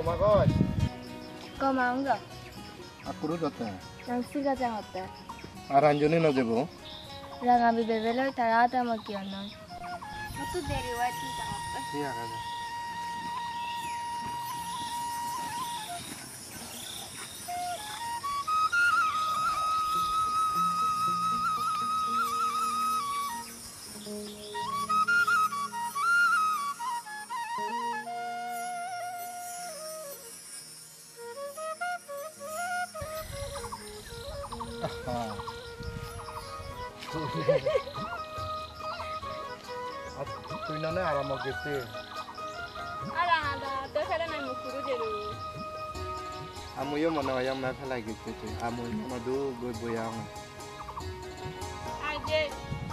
Komagon. Komangga. Akuru jote. Nang siga jangote. Aranjoni no debo. Ranga bibelo tarata makianon. Matu deri wati jangote. Iya kada. Tuh nana alam mau gitu. Ada ada, terkadang naik mukuru jeru. Amu yo mana yang mana lagi gitu. Amu madu gue boyang. Aje.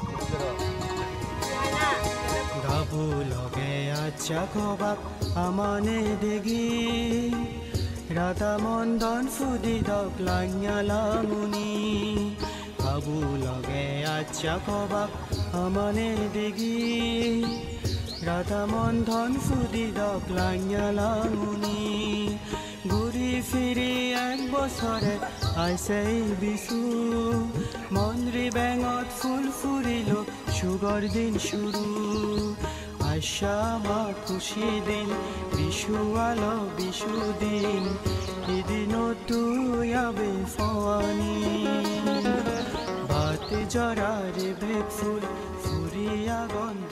গাবু লগে আচ্ছা খবাক আমানে দেগি রাধা মন্দন ফুদি দক লাঙালামুনি গাবু লগে আচ্ছা খবাক আমানে দেগি রাধা মন্দন ফুদি দক লাঙালামুনি ঘুরি ফিরি এক বছরে আইসেই বিশু মন্দ্রি বেঙত ফুল ফুরিল সুগর দিন শুরু আশা মা খুশি দিন বিশু আলো বিশু দিন এদিন তুই আবে ফওয়ানি বাতি জরা রে বেগ ফুল ফুরিয়া গন্ধ